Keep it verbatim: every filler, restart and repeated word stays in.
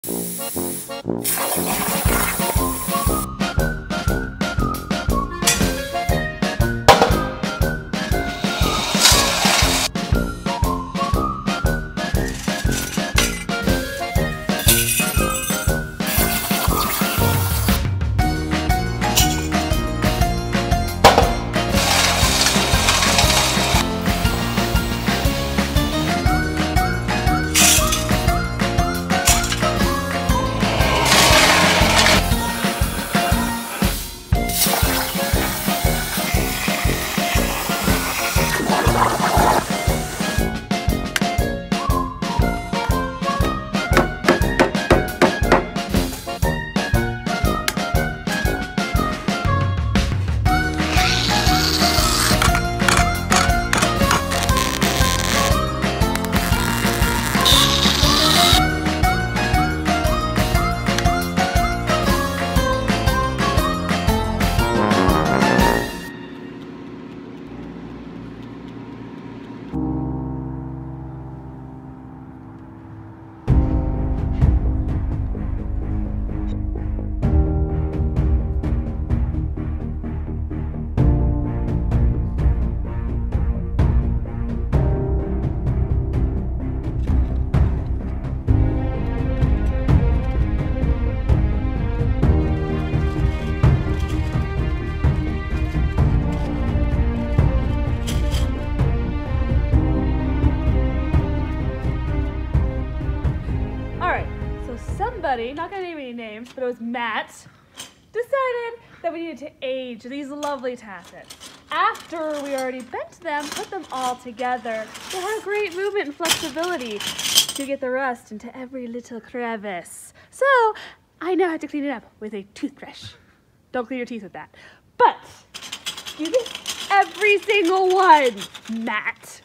Somebody, not gonna name any names, but it was Matt, decided that we needed to age these lovely tassets. After we already bent them, put them all together, they had great movement and flexibility to get the rust into every little crevice. So I now have to clean it up with a toothbrush. Don't clean your teeth with that. But do this every single one, Matt.